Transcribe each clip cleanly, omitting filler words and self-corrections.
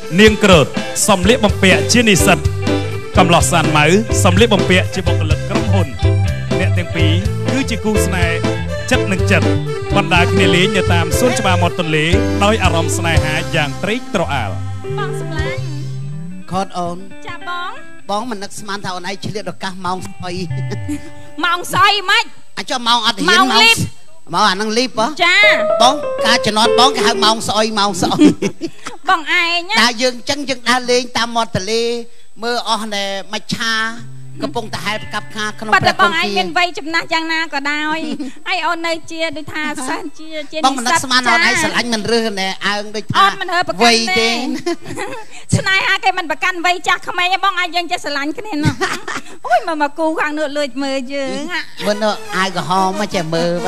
เนียงเกิดสำเร็จบำเพ็ญเชี่ยนิสัตกำลังสานไหมสำเร็จบำเพ็ญเชี่ยบกเลิกกระหุ่นเนี่ยเต็มปีคือจีกูสไนจัดหนึ่งจัดบรรดาคเนลีอย่าตามส่วนฉบับมอตเลโดยอารมณ์สไนหาอย่างตริกตรอาลบ้องสำลังคอดโอนจ่าบ้องมันนักสมานเท่าไหนเฉลี่ยดอกกะมองซอยมองซอยไหมอาจจะมองอัดเห็นมองอันนั่งรีบปะจ้าบ้องกาจะนอนบ้องกามองซอยบ้องไอ้เนี่ยตายังจังยังตาเลงตามมอตเลเมื่ออ๋อเนี่ยมาชากระปงตาหายกับคาขนมปังบ้องไอ้เงินไว้จำนาจังนาก็ได้ไอ้ออนในเจียด้วยท่าสันเจียบ้องมันนักสมานเอาไอ้สลังมันเรื่องเนี่ยเอาด้วยท่าไว้เด้งชนายฮะแกมันประกันไว้จากทำไมบ้องไอ้ยังจะสลังกันเนี่ยเนาะโอ้ยมากูข้างเนื้อเลยมือเยอะอ่ะเมื่อเนาะไอ้ก็หอมมาจะมือ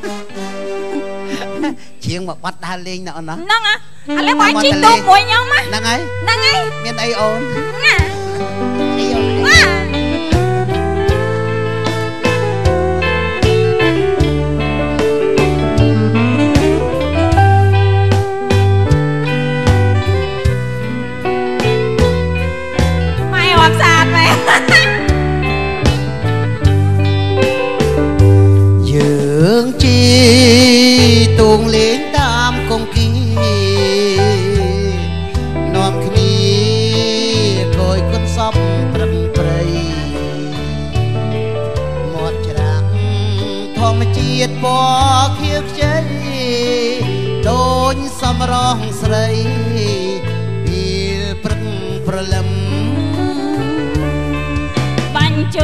เชียงมาบัดดาเลงเนาะนะนั่งอ่ะอะไรบ้องจีโต้มวยยังมั้ยนั่งไงเมียนไอโอนตุงเลี้ยงตามกงกีนอมคณีโกยคนซอบปรำเปรยหมดจรังทองมาเจียดบ่อเขียวใจโดนสมรองใส่ปีปรึงประลำบรรจ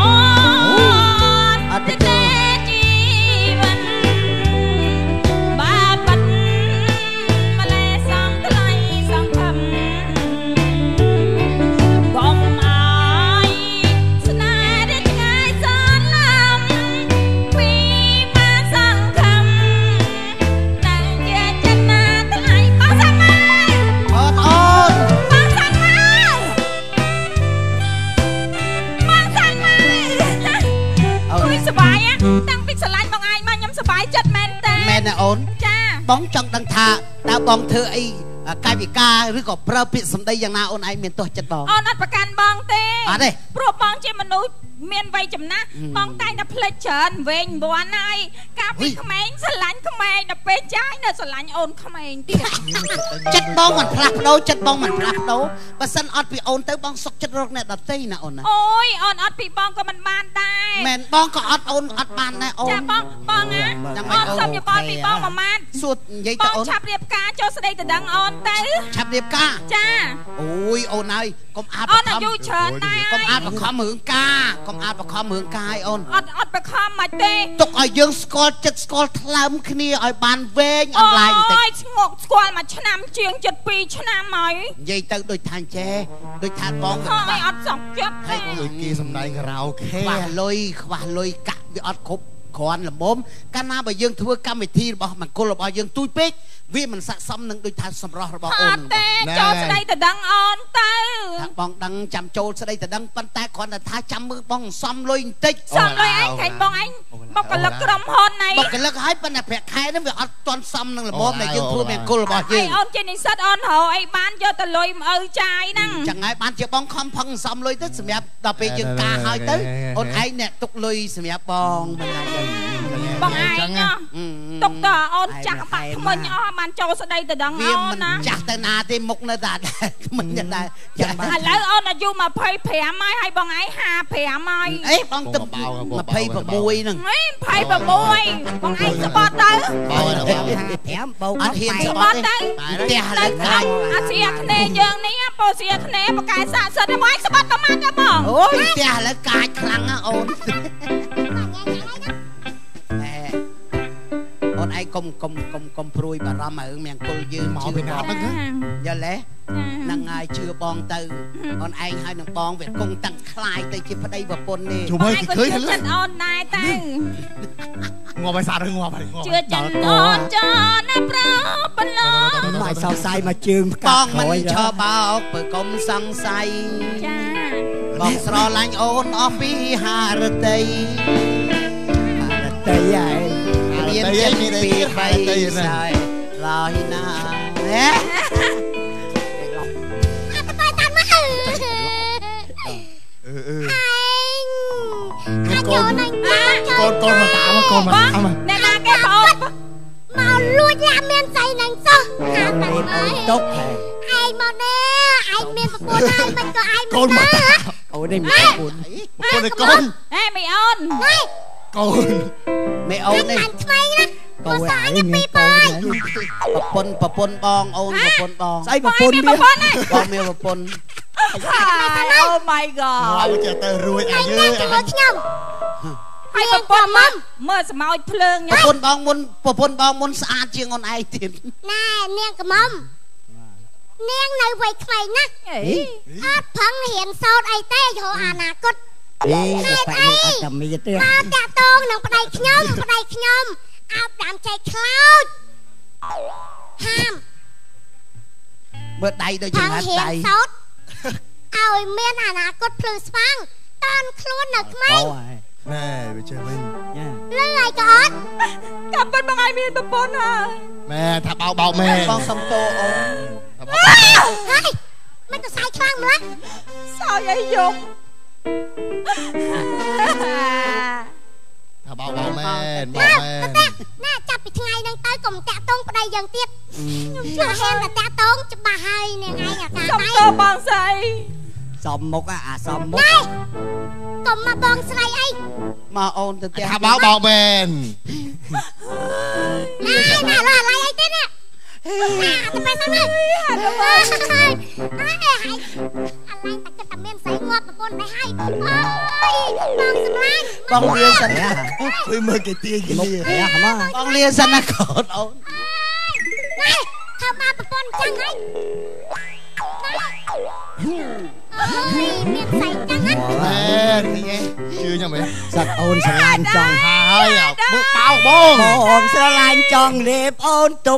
บ้องจังดังทาดาวบ้องเธอไอ้กายวิกาหรือก็เปล่าปิดสมได้อย่างน่าโอนไอเมียนตัวจัดบ้องนัดประกันบ้องเต้อะไรโปรบ้องเจมนุษย์เมียนไวจำนะบ้องใต้นับเพลเชิญเวงบัวไนกาวิขมายสลันขมายนับเปใจนับสลันโอนขมายเตี้ยจัดบ้องมันพลักโดจัดบ้องมันพลักโดประสันอดปีโอนเต้บ้องสกจัดรกเนี่ยดัดเต้นะโอนนะโอ้ยอดปีบ้องก็มันบานได้แมนบ้องก็อดโอนอดบานได้โอนจ้าบ้องอ่ะอดซ้ำอย่าบ้องปีบ้องมามันสุดยัยตาโอนชับเรียบกาโจสได้แต่ดังโอนเต้ชับเรียบกาจ้าโอ้ยโอนไอ้กมอาบอายุเชิญได้กมอาบประคอมมือกากมอาบประคอมมือกายโอนอดประคอมมาเต้ตกเอายังสกอลจัดสกอลทลามคณีเอาบานเวงออนไลน์แต่งกสกอลมาชนะเชียง7 ปีชนะไหมยัยเตอโดยทานแจโดยทานบ้องไอ้อด2 จุดให้โดยกีสำนักเราแค่ว่าลอยกะวิอดครบคอนละมุมการนาไปยังทั่วกรรมวิธีบอกมันโกลบยังตุ้ยเป๊กวิมันสะสมหนึ่งโดยทานสำรองบอกโอนเต้โจสได้แต่ดังออนเต้บ้องดังจำโจสได้แต่ดังปันแต่คอนแต่ท้าจำมือบ้องซ้ำลอยติ๊กซ้ำลอยไอ้ใครบ้องไอ้บ้องกันลักกรมฮอนไหนบ้องกันลักให้ปันแต่แผลแค่นั้นวิอดตอนซ้ำหนึ่งละมุมแต่ยังทั่วแมงโกลบยังไอ้ออนเจนิสัตออนหอไอ้บ้านเยอะแต่ลอยใจนั่งจังไงบ้านเจ้าบ้องคำพังซ้ำลอยตึ๊ดสมัยต่อไปยังกาหายตึ๊ดออนไอ้เนี่ยตุกลอยสมัยบ้องมันอะไรบ้องไอ้เนาะตกต่อออนจักปะมันอ้อมันโจสได้แต่ดังออนนะจักแต่นาที่มุกนาดามันจะได้แล้วออนอายุมาเพย์แผลไม้ให้บ้องไอ้5 แผลไม้เอ้บ้องตึ๊บมาเพย์แบบมวยนึงเพย์แบบมวยบ้องไอ้สปอร์ตเตอร์แถมเบาอันเทียนสปอร์ตเตอร์เดี๋ยวเลยครับอาเซียคะแนนยังนี้โปรเซียคะแนนประกาศสะสมไว้สปอร์ตประมาณจะบอกโอ้ยเดี๋ยวเลยกายครั้งอ่ะโอนไอ้กลมพรุยบารามเมียงกุลยืนชื่อบองอย่าเละนางไงชื่อบองตือออนไอ้ให้นางบองเวทกงตั้งคลายแต่จิพได้แบบปนนี่ชูไม่เคยเห็นเลยออนนายตืงัวไปสาดงัวไปเชื่อจันออนจอนะพระปนล้อไม่สาวใสมาจืมบองมันชอบบอกเปิดกลมสังใสบองสระลังโอนออฟปีฮาร์เตยใหญ่เย็นปีไปใส่ลอยหน้า con mà tạo mà con mà tạo mà nè là cái con mà luôn làm men say nằng sao ham nằng ấy tốt ai mà nè ai men mà con ai mình có ai con mà ôi đây con này con ê mày ôn con mẹ ôn đi con ấy nghe con bà pôn bong ôn bà pôn bong say bà pôn đi con mẹ bà pôn oh my god មកចេះទៅរួយអាយើហើយប្រពន្ធមកមើលស្មោចភ្លើងញ៉ាំប្រពន្ធបងមុនស្អាតជាងអូនឯងទៀតណែនាងកំមនាងនៅវ័យក្មេងណាស់អត់ផឹងរៀនសូត្រអីទេយកអនាគតតែអីអត់តែមានទេតាក់តងនឹងប្តីខ្ញុំអោបដាំចែកខ្លោចហាមមើលដៃដូចចង្ហាត់ដៃឲ្យមានអនាគតភ្លឺស្វាងតាន់ខ្លួននៅក្មេងណែវាចេះវិញលឺឲ្យក៏អត់កាប់ប៉ុនបងឲ្យមានប្រពន្ធហើយម៉ែថាបោកម៉ែបងសុំតោអូនហើយមិនទៅសាយខ្លាំងម្ល៉េះសោយអីយំថាបោកម៉ែណែចាប់ពីថ្ងៃហ្នឹងទៅកុំតាក់តងប្តីយ៉ាងទៀតខ្ញុំជឿហេតុតែតាក់តងច្បាស់ហើយនាងឯងអាការសុំតបងស្រីសំមុខអាសំមុខណែកុំមកបងស្រីអីមកអូនទៅផ្ទះថាបោកមែនណែឡោះឡៃអីទេណាទៅไปសិនហើយអាឡៃតែគិតតែមានស្រីងាប់ប្រពន្ធដែរហើយអូយបងសម្លាញ់បងលាសិនណាឃើញមើលគេទាយគេលាបងលាសិនណាកូនអូនណែថាមកប្រពន្ធចឹងហើយមានស្រីចឹងណាណែឃើញឯងជឿខ្ញុំហ៎សត្វអូនស្រឡាញ់ចង់ហើយមើលបោកបងអូនស្រឡាញ់ចង់លេបអូនទុក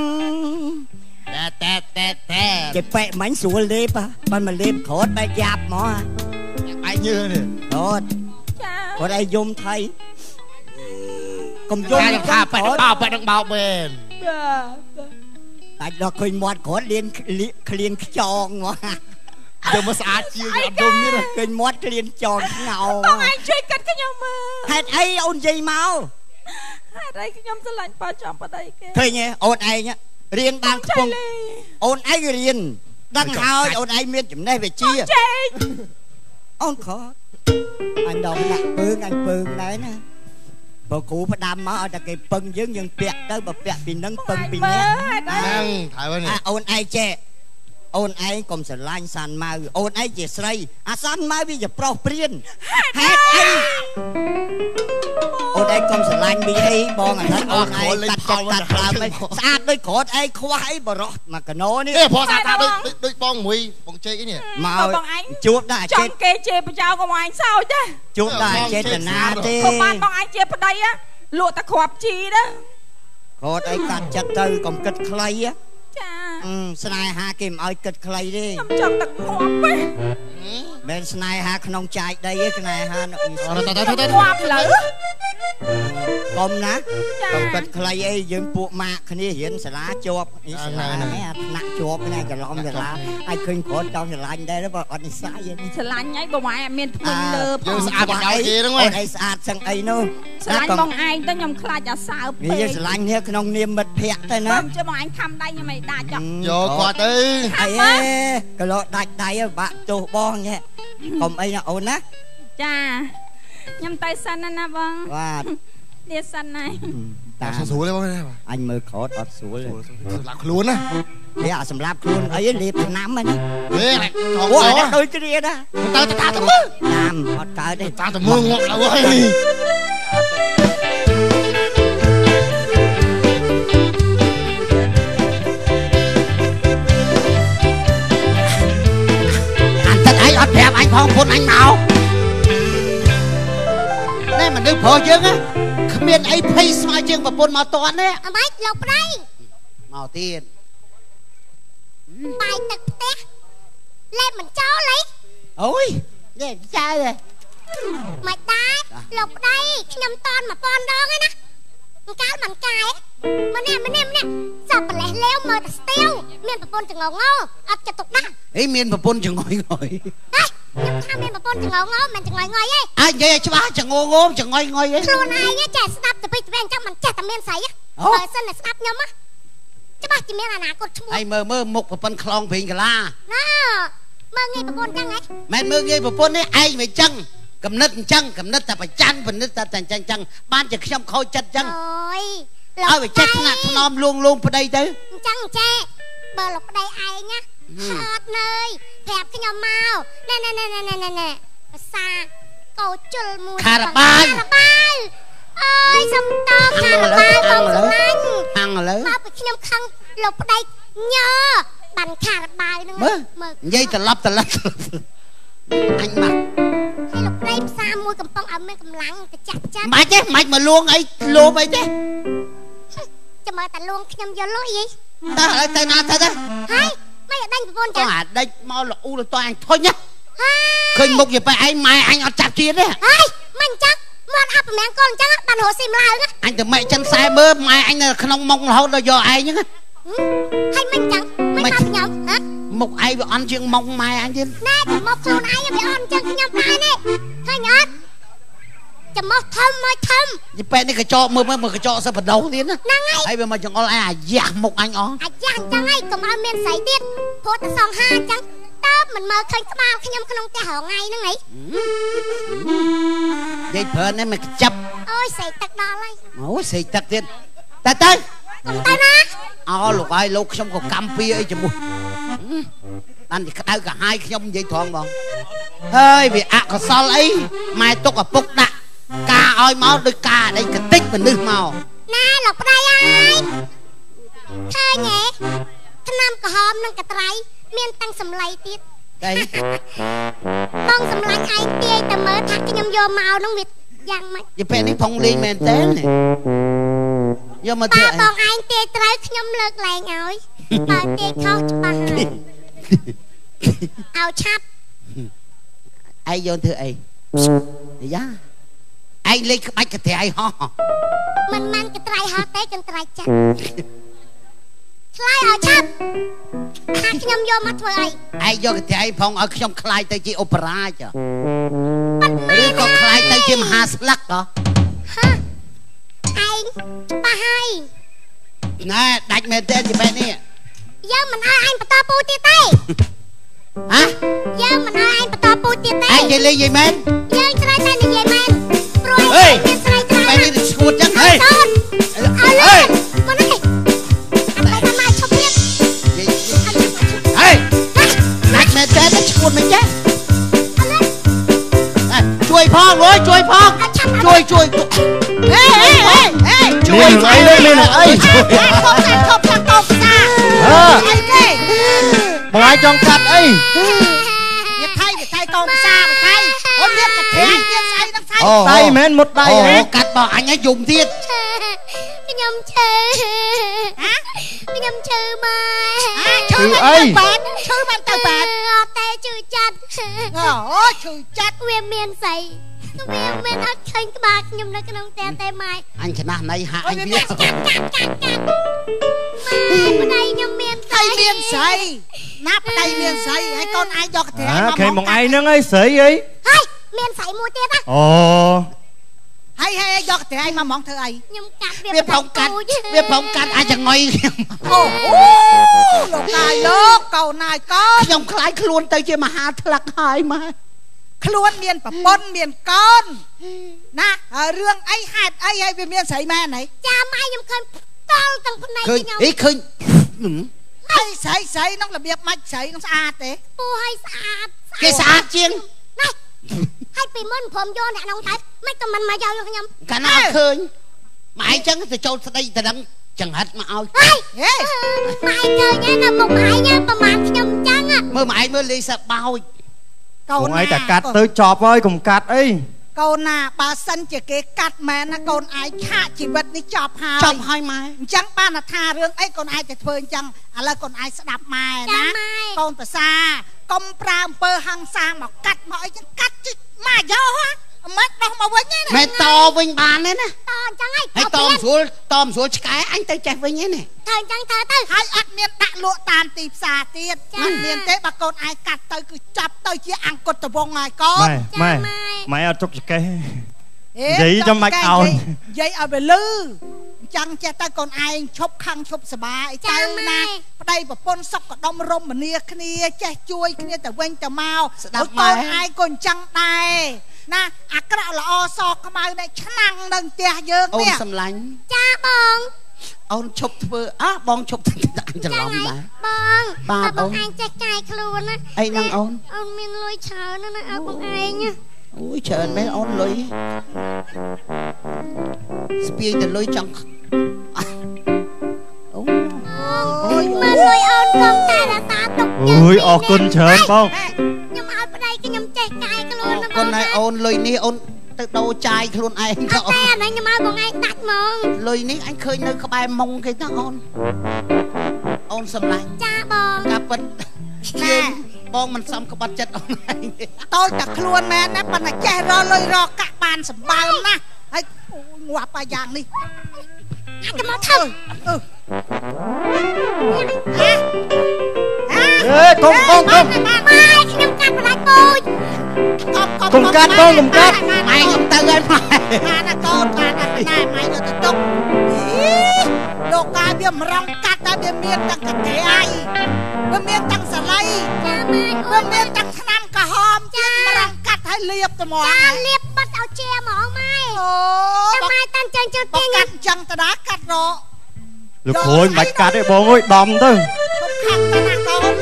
តែគេប៉ែមាញ់ស្រួលលេបបានមកលេបក្រោតបែកយ៉ាប់ហ្មងបែកញើនេះក្រោតចាគាត់ឲ្យយំថៃកុំយំថាប៉ែនឹងបោកមែនអាចដល់ឃើញមាត់ក្រោតលៀនក្លៀនខ្យងហ្មងយកមកស្អាតជាងអត់យំនេះឃើញមាត់ក្លៀនចងស្ងោបងឯងជួយកាត់ខ្ញុំមើលហេតុអីអូននិយាយមកហេតុអីខ្ញុំស្រឡាញ់ប៉ាចំប្តីគេឃើញទេអូនឯងរៀនបានខ្ពង់អូនឯងរៀនដឹងហើយអូនឯងមានចំណេះវិជ្ជាចេញអូនខតអញដល់ដាក់ពើងអញពើងដែរណាបើគ្រូផ្ដាំមកឲ្យតែគេពឹងយើងពាក់ទៅបើពាក់ពីនឹងពឹងពីនេះហ្នឹងត្រូវហើយនេះអូនឯងចេះអូនឯងកុំស្រឡាញ់សាន់ម៉ៅអូនឯងជាស្រីអាសាន់ម៉ៅវាជាប្រុសព្រានហេតុអីអូនឯងកុំស្រឡាញ់វាអីបងអាហ្នឹងអូនឯងកាត់ចិត្តកាត់ផ្លើមអីស្អាតដូចក្រោតឯងខ្វះអីបរោះមកកណោនេះព្រោះស្អាតដូចបងមួយបងជេកនេះមកជួបដែរចេះគេជេរបចោកុំឯងសោចទេជួបដែរចេតនាទេព្រោះបានបងឯងជាប្តីលក់តែគ្រាប់ជីណាក្រោតឯងកាត់ចិត្តទៅកុំគិតខ្លីចាស្នេហាគេមិនឲ្យគិតខ្លីទេខ្ញុំចង់ទឹកងាប់ទេមិនស្នេហាក្នុងចាយដីទេស្នេហានៅងាប់លើកុំណាកុំគិតខ្លីអីយើងពួកម៉ាក់គ្នារៀនសាលាជាប់នេះសាលាហ្នឹងអាថ្នាក់ជាប់នេះច្រឡំសាលាឲ្យឃើញក្រោតចង់ស្រឡាញ់ដែរបើអត់និស័យទេស្រឡាញ់ហើយបងឯងមានភ្នំលើយើងស្អាតដល់គេហ្នឹងអូនឯងស្អាតសឹងអីនោះស្រឡាញ់បងឯងទៅខ្ញុំខ្លាចអាសើពេកនេះយើងស្រឡាញ់គ្នាក្នុងនាមមិត្តភក្តិទៅណាខ្ញុំជិះបងឯងខំដៃខ្ញុំមិនដាច់ចោះយកគាត់ទៅអីកលោដាច់ដៃបាក់ទោសបងញ៉ែកុំអីណាអូនណាចាខ្ញុំទៅសិនណាបងបាទលាសិនហើយតាស្រួលទេបងអញមើលក្រោតអត់ស្រួលទេសម្រាប់ខ្លួនណាវាអាសម្រាប់ខ្លួនអីលេបឆ្នាំហ្នឹងហេថងអូសដូចគ្នាណាទៅតាទៅមើលតាមអត់កើតទេតាទៅមើលងាប់ទៅហើយអានទឹកអីអត់ប្រាប់អញផងពុនអញមកណែមនុស្សប្រុសយើងណាគ្មានអីភ័យស្មើជាងប្រពន្ធមកតន់ទេអម៉េចលោកប្តីមកទៀតបាយទឹកផ្ទះលេបមិនចោលអីអូយនេះចាទេមិនដែរលោកប្តីខ្ញុំតន់1000ដងឯណាកាលមិនកាយម្នាក់សពប្រលេះលេវមើលតែស្ទៀវមានប្រពន្ធចងងអត់ចិត្តទុកដាក់អីមានប្រពន្ធចងយងយហេខ្ញុំថាមានប្រពន្ធចងងមិនចងងយឯងនិយាយច្បាស់ចងងចងងយឯងខ្លួនឯងចេះស្ដាប់ទៅពីទៅអញ្ចឹងមិនចេះតែមានស្រីបើសិនតែស្ដាប់ខ្ញុំច្បាស់ជាមានអនាគតឈ្មោះហើយមើលមុខប្រពន្ធខ្លងព្រីងកាឡាណាមើលងាយប្រពន្ធអញ្ចឹងហ៎មិនមើលងាយប្រពន្ធនេះឯងមិនអញ្ចឹងកំណត់អញ្ចឹងកំណត់តែប្រច័ណ្ឌកំណត់តែអញ្ចឹងបានជាខ្ញុំខូចចិត្តអញ្ចឹងអូយឲ្យវាចេះថ្នាក់ថ្នមលួងប្តីទៅអញ្ចឹងចេះបើលោកប្តីឯងណាអត់នើយប្រាប់ខ្ញុំមកណែភាសាកោជុលមួយខារបាយអើយសំតោខារបាយបងស្លាញ់ខាងឥឡូវមកពីខ្ញុំខឹងលោកប្តីញើបានខារបាយហ្នឹងមើលនិយាយត្រឡប់អញមកហើយលោកប្តីផ្សារមួយកំពុងឲ្យមានកម្លាំងទៅចាក់ចាត់មិនទេមិនមកលួងអីលួងអីទេចាំមើលតែលួងខ្ញុំយកលុយអីតើឥឡូវទៅណាទៅទៅហើយមិនដេញប្រពន្ធចឹងដេញមកលអ៊ូលតអញធុញណាឃើញមុខយប៉ែឯងម៉ែអញអត់ចាប់ជាតិទេហើយមិនចឹងមកអាប់ប្រមាណកូនចឹងបានរស់ស៊ីមឡើងអញទៅម៉ែចិនខ្សែមើលម៉ែអញនៅក្នុងមុខរហូតដល់យកឯងហ្នឹងហើយមិនចឹងមិនតាមខ្ញុំមុខឯងវាអន់ជាងមុខម៉ែអញទៀតណែទៅមុខខ្លួនឯងវាអន់ចឹងខ្ញុំដែរនេះឃើញអត់ចាំមកធំមកធំយីប៉ែនេះកញ្ចក់មើលកញ្ចក់សិបដោទៀតណាហ្នឹងហើយវាមកចង្អុលឯងអាយ៉ាស់មុខអញអស់អាយ៉ាស់អញ្ចឹងហើយកុំឲ្យមានស្រីទៀតព្រោះតែសងហាអញ្ចឹងតើមិនមើលឃើញក្បាលខ្ញុំក្នុងផ្ទះរងថ្ងៃហ្នឹងហីនិយាយព្រើនេះមកចាប់អូយស្រីទឹកដល់ហើយអូយស្រីទឹកទៀតទៅទៅណាអូលោកហើយលោកខ្ញុំក៏កម្មពីអីជាមួយបានតែក្តៅកាហាយខ្ញុំនិយាយត្រង់បងហើយវាអកុសលអីម៉ែទុកឪពុកដាក់ការឲ្យមកដោយការអីកតិចមនុស្សមកណែលោកប្តីអើយឃើញហ៎ឆ្នាំក្រហមនឹងកត្រៃមានតាំងសម្លៃទៀតអីបងសម្លាញ់ឯងទាយតែមើលថាខ្ញុំយកមកនោះវាយ៉ាងម៉េចយីពេលនេះផងលេងមែនទេយកមកធ្វើបងឯងទាយត្រូវខ្ញុំលើកលែងឲ្យបើទាយខុសច្បាស់ហើយឲ្យឆាប់ឯងយកធ្វើអីយ៉ាឯងលេងក្បាច់កត្រៃហោះមិនមែនកត្រៃហោះទេកត្រៃចាក់ខ្លាយឲ្យឆាប់ថាខ្ញុំយកមកធ្វើអីឯងយកកត្រៃផងឲ្យខ្ញុំខ្លាយទៅជាអូប៉េរ៉ាចាឬក៏ខ្លាយទៅជាមហាស្លឹកហ៎ឯងច្បាស់ហើយណែដាច់មែនទេជាបែបនេះយើងមិនឲ្យឯងបន្តពូទៀតទេហ៎យើងមិនឲ្យឯងបន្តពូទៀតទេឯងនិយាយលេងនិយាយមែនយើងត្រូវតែនិយាយមែនព្រោះឯងមានស្រីច្រើនបែបនេះឈួតចឹងហេអើយមកនេះអត់តែមកឈប់ទៀតហេដាច់មែនទេឈួតមិនចេះជួយផងអើយជួយផងជួយហេជួយអីលេងមានអីខប់ខប់ខាងកោផ្សារអីទេបងឯងចង់កាត់អីវាថៃកោផ្សារថៃអូនមានកត្រៃមានស្អីនឹងថៃដៃមែនមុតដៃអូកាត់បងអញឲ្យយំទៀតខ្ញុំឈឺខ្ញុំឈឺមកឈឺអីឈឺបានទៅបានអត់ទេឈឺចិត្តអូឈឺចិត្តវាមានស្អីវាមានអត់ឃើញក្បាលខ្ញុំនៅក្នុងផ្ទះទេម៉ែអញចំណាស់ណៃហាក់អញវាកាត់ម៉ែប្តីខ្ញុំមានស្អីមានស្អីណាប្តីមានស្អីហើយកូនឯងយកកត្រៃមកគេមកឯងហ្នឹងអីស្រីអីហើយមានស្អីមួយទៀតណាអូហើយយកកត្រៃមកហ្មងធ្វើអីខ្ញុំកាត់វាផងកាត់អាចចងុយអូលោកកាយលោកកូនណាយកូនខ្ញុំខ្លាចខ្លួនទៅជាមហាថ្លឹកហើយម៉ែខ្លួនមានប្រពន្ធមានកូនណារឿងអីហេតុអីហើយវាមានស្រីមែនហីចាម៉ែខ្ញុំឃើញតល់ទាំងភ្នែកខ្ញុំឃើញហើយស្រីក្នុងរបៀបម៉ាច់ស្រីក្នុងស្អាតទេពូឲ្យស្អាតគេស្អាតជាងណាហើយពីមុនព្រមយកអ្នកក្នុងតែមិនក៏មិនមកយកខ្ញុំកាលណាអត់ឃើញម៉ែអញ្ចឹងទៅចូលស្ដីទៅដឹងចង្ហិតមកឲ្យហេម៉ែឃើញណាមុខម៉ែញ៉ាំប្រហែលខ្ញុំអញ្ចឹងមើលម៉ែមើលលេសបោចកូនឯងតែកាត់ទៅចប់ហើយកុំកាត់អីកូនណាបើសិនជាគេកាត់មែនណាកូនឯងខាកជីវិតនេះចប់ហើយម៉ែអញ្ចឹងបានថារឿងអីកូនឯងទៅធ្វើអញ្ចឹងឥឡូវកូនឯងស្ដាប់ម៉ែណាកូនប្រសាកុំប្រើអំពើហិង្សាមកកាត់មកអីចឹងកាត់ជីម៉ែយក mắt đâu mà với nhé mẹ to vinh bàn đấy nè to chẳng ai hay tòm xuống cái anh tới chạy với nhé nè thời chẳng thơ tới hai ăn miên đã lụa tàn tịp xà tiền ăn miên thế bà con ai cắt tới cứ chập tới chia ăn cột từ vòng ngoài con mày ở chụp cái giấy cho mạch ao giấy ở về lư chẳng che tay còn ai chụp khăn chụp sờ bài tay na đây và pon sọc có đông rôm mà nia kia che chui kia từ quanh từ mau con ai còn chẳng tay na cái đó là o so cái mai này chăn đừng tia dương ôn sầm lánh cha bong ôn chụp vừa bong chụp anhจะล้อมไหม bong anh che cài luôn á ai đang ôn miên lôi chờ nó bong anh nhá ui trời mấy ôn lôi spiên từ lôi trong mà lôi ôn con ta là ta tục ui con trời không nhưng mà ở đây cái nhầm che cài luôn con này ôn lôi ní ôn từ đầu trai luôn anh cậu này nhưng mà bọn anh đặt mong lôi ní anh khơi nơi có bài mông cái đó ôn sầm lạnh cha bong cặp vật nè bong mình xong có bắt chất ôn này tôi đặt luôn mẹ nè bạn là che ro lôi ro các bạn sầm bao nè hay ngoạp bài giang đi anh cho máu thơm con mai cái nhầm cắt vào lại tôi cùng cắt mày không tao lên mày là con này mày rồi tao tung đồ cá biếm rong cắt ta biếm miên tăng cái thế ai biếm miên tăng sả lây biếm miên tăng khăn cả hòm biếm rong cắt hay liệp từ mỏ liệp bắt ao che mỏ mai mai tan chân cho tiên cắt chân ta đá cắt rồi lực khối mạch cắt đấy bố ơi đầm thôi khăn ta nặng đâu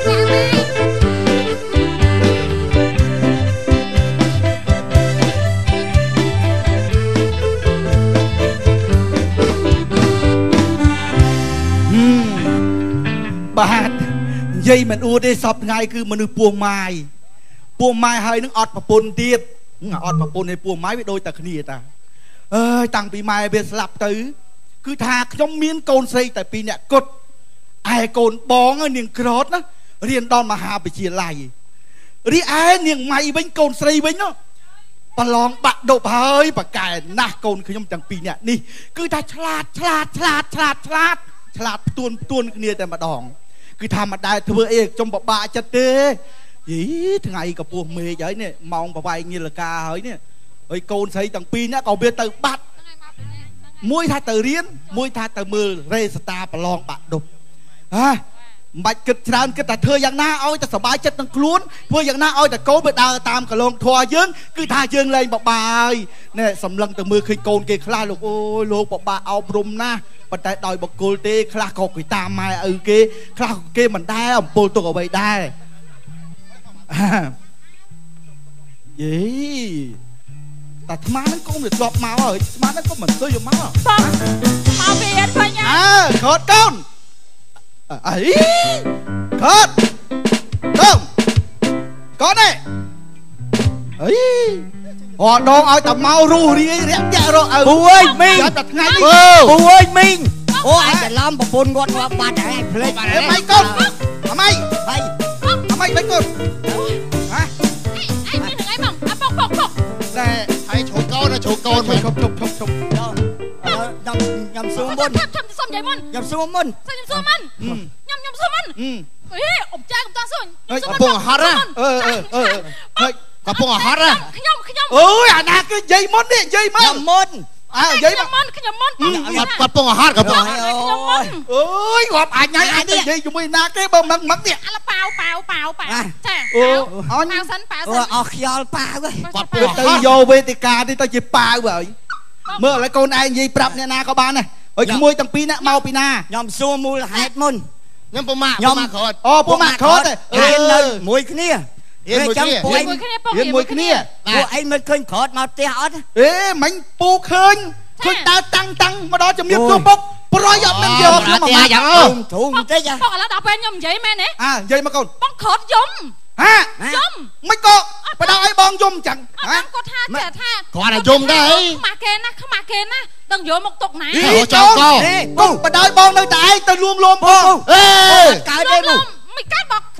បាទនិយាយមិនអួតទេសពថ្ងៃគឺមនុស្សពោះម៉ាយហើយនឹងអត់ប្រពន្ធទៀតអត់ប្រពន្ធឯពោះម៉ាយវាដូចតែគ្នាតាអើយតាំងពីម៉ែវាស្លាប់ទៅគឺថាខ្ញុំមានកូនស្រីតែ2នាក់គត់ឯកូនបងនាងក្រតណារៀនដល់មហាវិទ្យាល័យរីឯនាងម៉ៃវិញកូនស្រីវិញប្រឡងបាក់ដប់ហើយប្រកែណាស់កូនខ្ញុំទាំង2នាក់នេះគឺថាឆ្លាតផ្ទួនគ្នាតែម្ដងគឺថាមិនដែលធ្វើអីចំបបាក់ចិត្តទេយីថ្ងៃកពស់មេឃហើយនេះម៉ោងប្រវាយងាលកាហើយនេះហើយកូនស្រីទាំង2នាក់ក៏វាទៅបាត់មួយថាទៅរៀនមួយថាទៅមើលរេស្តាប្រឡងបាក់ដប់មិនបាច់គិតច្រើនគិតតែធ្វើយ៉ាងណាឲ្យតែសុបាយចិត្តនឹងខ្លួនធ្វើយ៉ាងណាឲ្យតែកូនវាដើរតាមកលងធွာយើងគឺថាយើងលែងបបាយណែសម្លឹងទៅមើលឃើញកូនគេខ្លះលោកអូយលោកបបាអប់រំណាស់ប៉ុន្តែដោយបកុលទេខ្លះក៏គេតាមម៉ែឪគេខ្លះគេមិនដែរអំពើទុកអ្វីដែរយេតែថ្មហ្នឹងកូនវាធ្លាប់មកហើយថ្មហ្នឹងក៏មិនទៅយកមកមកវាអត់វិញខត់កូនអីខត់កូននេះអីអត់ដងឲ្យតែមករុះរាយរាក់ចាក់រកឪពូអើយមីងតែថ្ងៃនេះពូអើយមីងអូអញច្រឡំប្រពន្ធគាត់ងាប់បាត់ហើយអញភ្លេចបាត់ហើយម៉ៃកូនអម៉ៃកូនហ៎អញមានថ្ងៃមកពុកតែហើយឈូកូនមិនឈប់ខ្ញុំសួរមុនខ្ញុំសុំនិយាយមុនខ្ញុំសួរមុនខ្ញុំសួរមុនអេអ៊ំចាកំតាសួរកំពុងហត់ណាហើយកំពុងហត់ណាខ្ញុំអូយអាណាគឺនិយាយមុននេះនិយាយមកខ្ញុំមុននិយាយខ្ញុំមុនកំពុងហត់អូយងាប់អញហើយអញទៅនិយាយជាមួយណាគេបើមិនមកនេះអាឡប៉ាវចាអូអញប៉ាវសិនអស់ខ្យល់ប៉ាវហើយគាត់ទៅយកវេទិកានេះទៅជាប៉ាវហើយមើលឥឡូវកូនឯងនិយាយប្រាប់អ្នកណាក៏បានដែរហើយក្មួយទាំងពីរនាក់មកពីណាខ្ញុំសួរមូលហេតុមុនខ្ញុំពុំម៉ាក់ក្រត់អូពុំម៉ាក់ក្រត់រៀននៅមួយគ្នាមួយគ្នាពួកឯងមិនឃើញក្រត់មកផ្ទះអត់មិញពូឃើញដើរតាំងមកដល់ជំរាបសួរពុកប្រយអត់នឹងយកខ្ញុំមកយ៉ាងធំតិចពុកឥឡូវដល់ពេលខ្ញុំនិយាយមែនទេនិយាយមកកូនបងក្រត់យំមិនក៏បដៅឲ្យបងយំចឹងគាត់ថាចេះថាគាត់តែយំដែរខ្មាស់គេណាដឹងយកមកទុកណាចូលកូនបដៅបងនៅតែឯងទៅលួងលោមបងកើតទេមិនកើតបង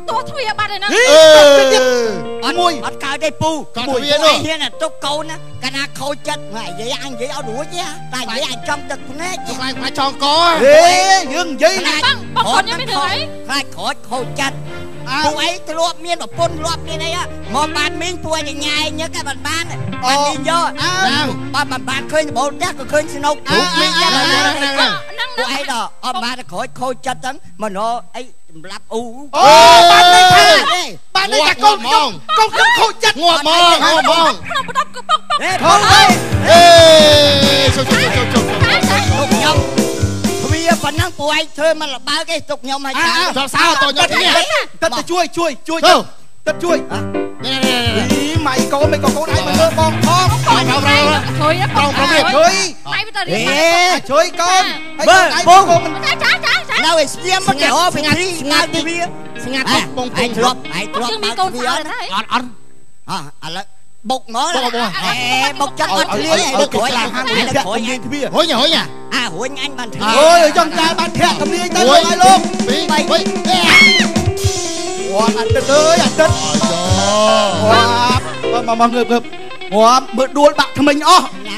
ตัวทวีบัตรเลยนะมวยอัดกาวได้ปูมวยไอ้เฮียน่ะตกเกานะกันนะเขาจัดไงยัยอันยัยเอาดูเจ้าแต่ยัยอันจำตึกแน่จะไปจองกอเฮ้ยยังยัยบางคนยังไม่ถึงไหนใครขอเขาจัดปูไอ้ทะเลาะเมียนแบบปนรอบนี่ไงอะมองบ้านมิ้งตัวยังไงเนื้อกับบ้านบ้านนี้เยอะบ้านเคยบอกแรกก็เคยสนุกถูกมิ้งยังปูไอ้ดอกบ้านขอเขาจัดทั้งมันเอาไอ้รับอูบ้านนี้ค่ะบ้านนี้จะกงเขาจัดงัวมองเฮ้ยชุบตกยมทวีฝันนั่งป่วยเธอมันละบ้าแกตกยมมาจ้าชอบสาวตัวยมที่นี่ตัดจะช่วยตัดช่วยนี่ไม่ก็ไอ้มันเลิกบองทองช่วยนะช่วยไม่ไปตัดช่วยก่อนเบิ้งมันเราไอ้เสียมันแกอ๋อเป็นที่งานทีวีงานปงไอ้ทรอปยังมีกองสาวอะไรอะไรบกหมอบกจังหวัดเลี้ยงขอยหลังห้างเลี้ยงขอยยังทีวีโอ้ยโอ้ยโอ้ยงั้นบันเทิงโอ้ยจังใจบันเทิงกับเลี้ยงได้เลยลูกไปว้าอันเด้ออันเด้อว้ามาเงือบว้าเมื่อดวลบักทำไมอ๋อ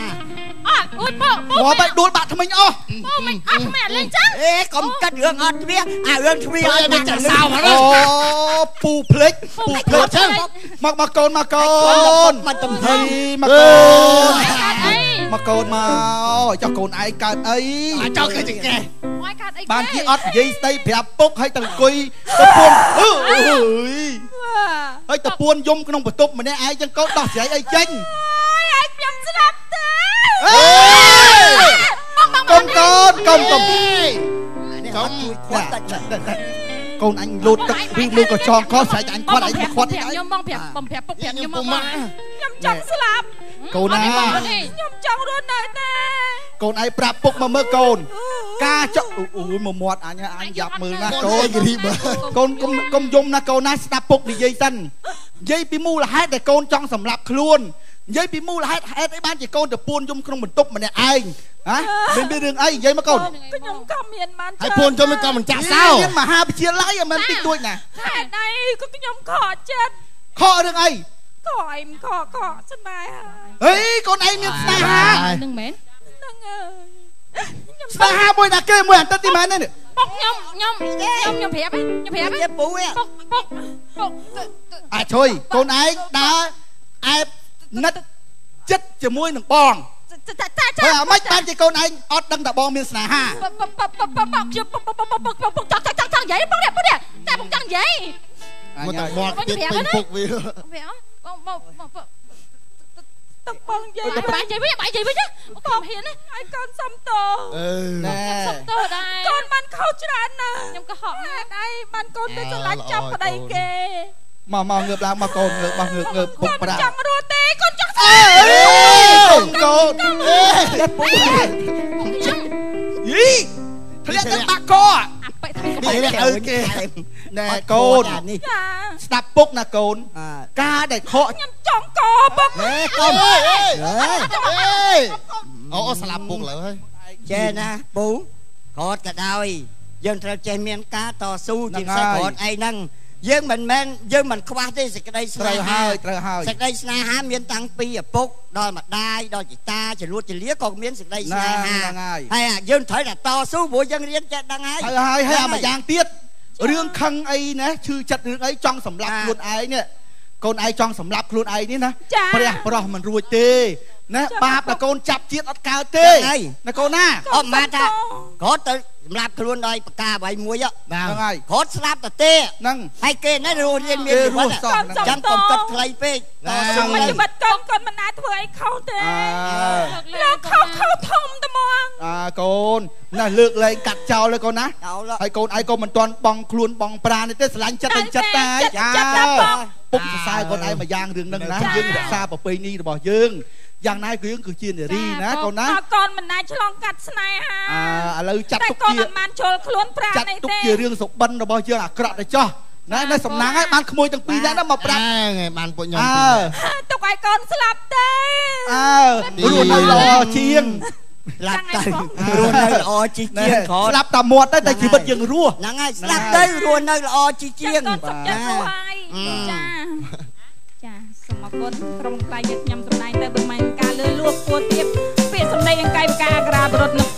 หัวไปดวลบักทำไมอ๋อไม่แม่เล่นจังก็กัดเรื่องอัดเบี้ยเรื่องทีวีไม่จัดสาวมาแล้วปูเพล็กใช่มาโกนมาตำไทยมาโกนมาเจ้าโกนไอ้กัดไอ้เจ้าเคยจิงแกบ้านที่อัดยี่สเตย์แบบปุ๊กให้ตังกุยตะปวนให้ตะปวนยมขนมปตุบมันเนี่ยไอ้จังก็ดอกเสียไอ้เจงไอ้เปียมสลับเต้กลมcon anh lột tất vì luôn có tròn khó xảy anh khoát anh khoát anh nhom bong phẹp bom phẹp bốc phẹp nhom bong nhom trong slap con à nhom trong luôn này nè con ai prap bốc mà mơ con ca cho ui mà mọt anh dập mười na con dùng na con na snap bốc đi dây xanh dây pi mu là hết để con trong sầm lạp luôn dây pi mu là hết cái ban chỉ con được buôn dùng không mình túc mà nè anh hả bên đường ấy dây mà con cái nhom cam miền man hay buôn cho mình con mình chả sao nhưng mà hai chia lái à mình tích tuổi nè cái này có cái nhom cỏ chết cỏ đường ấy cỏ em cỏ sân bay hả ấy con em miền Sa Ha đừng mến Sa Ha bôi nè kê mười tao tìm anh này bốc nhom phẹp ấy bốc à thôi con ấy đã ai nứt chết chỉ môi nằng bòn thôi à mấy bạn chỉ con anh ót đăng đã bom miền Sa Ha bốc vậy bốc đẹp ta bốc trăng vậy một tiếng bình phục vì tập bong vậy bạn gì với chứ con hiền ấy ai con xăm tô xăm tô đây con man khâu chán nè nhưng có họ đây man con tôi sẽ lái chọc ở đây kìa mà ngược lại mà con ngược bụng con chẳng đua tê con chẳng con gì thế là bác co đi nè con snap book nè con ca để họ nhầm chọn co bốc con ô snap book lại thôi chê nè bú cột cả đôi dân theo chê miền cá to su thì sẽ cột ai năng dân mình qua đây sẽ cái đây sẽ đây Sa Ha miền tăng pi ở bốc đôi mặt đai đôi chỉ ta chỉ luôn chỉ lía còn miền sẽ đây Sa Ha hay à dân thấy là to su bộ dân riêng chết đang ai hay mà giang tiết riêng khăn ấy nè chư chặt riêng ấy trong sầm lạp luôn ấy nè con ai trong sầm lạp luôn ấy nè bè mình ruồi tê nè ba là con chặt chiết ớt cao tê nè con na mà ta có tới lạp luôn đây ca bảy muối á có slap ta tê năng hay kê nó rồi lên miền luôn chẳng còn cất lấy phê mình bật con mình ai thôi ai không tê nó không thông ta mong con nè lược lại cắt chàoเลยcon á hay con mình toàn bong luôn bong pra này tê lạnh chất tayปุ๊บทรายคนไอ้มายางเรื่องนั้นนะยื่นซาปะเปนี่บอกยื่นอย่างนายคือยื่นคือจีนเดี๋ยวดีนะคนนะก่อนมันนายฉลองกัดสไนฮะอะไรจัดตุกเกียร์มันโชว์คล้วนปราในเต้จัดตุกเกียร์เรื่องสกบันเราบอกยื่นกระดาษจ้อนะในสำนักให้มันขโมยตั้งปีนั้นมาปราไงมันปนยตุกไอ้ก่อนสลับเต้รู้ในรอเชียงស្លាប់ទៅរស់នៅល្អជីជាងក៏ស្លាប់តែមាត់តែជីវិតយើងរស់ហ្នឹងហើយស្លាប់ទៅរស់នៅល្អជីជាងចាចាសូមអរគុណក្រុមខ្លាយយើងខ្ញុំសម្ដែងទៅបើមិនការលឺលួចពួតទៀតពាក្យសម្ដីអង្កាយវិការអក្រាបរត់